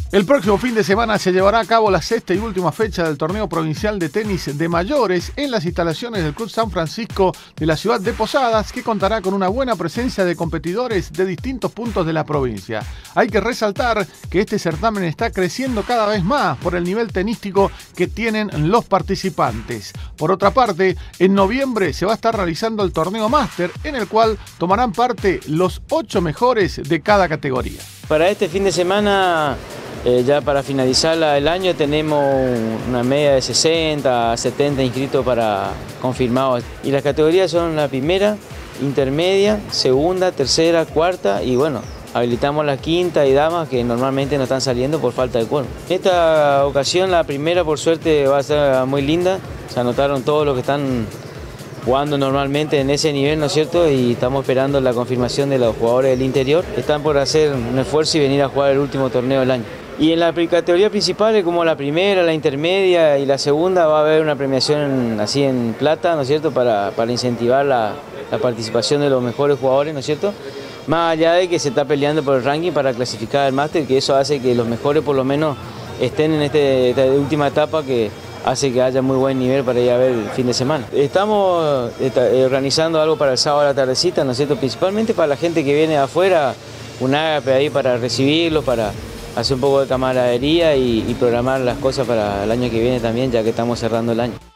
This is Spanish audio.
El próximo fin de semana se llevará a cabo la sexta y última fecha del torneo provincial de tenis de mayores en las instalaciones del Club San Francisco de la ciudad de Posadas, que contará con una buena presencia de competidores de distintos puntos de la provincia. Hay que resaltar que este certamen está creciendo cada vez más por el nivel tenístico que tienen los participantes. Por otra parte, en noviembre se va a estar realizando el torneo máster, en el cual tomarán parte los 8 mejores de cada categoría. Para este fin de semana, ya para finalizar el año, tenemos una media de 60 a 70 inscritos para confirmados. Y las categorías son la primera, intermedia, segunda, tercera, cuarta y bueno, habilitamos la quinta y damas que normalmente no están saliendo por falta de quórum. En esta ocasión la primera por suerte va a ser muy linda, se anotaron todos los que están jugando normalmente en ese nivel, ¿no es cierto? Y estamos esperando la confirmación de los jugadores del interior. Están por hacer un esfuerzo y venir a jugar el último torneo del año. Y en la categoría principal, como la primera, la intermedia y la segunda, va a haber una premiación así en plata, ¿no es cierto? Para incentivar la participación de los mejores jugadores, ¿no es cierto? Más allá de que se está peleando por el ranking para clasificar al máster, que eso hace que los mejores por lo menos estén en esta última etapa que hace que haya muy buen nivel para ir a ver el fin de semana. Estamos organizando algo para el sábado a la tardecita, ¿no es cierto? Principalmente para la gente que viene de afuera, un ágape ahí para recibirlos, para hacer un poco de camaradería y programar las cosas para el año que viene también, ya que estamos cerrando el año.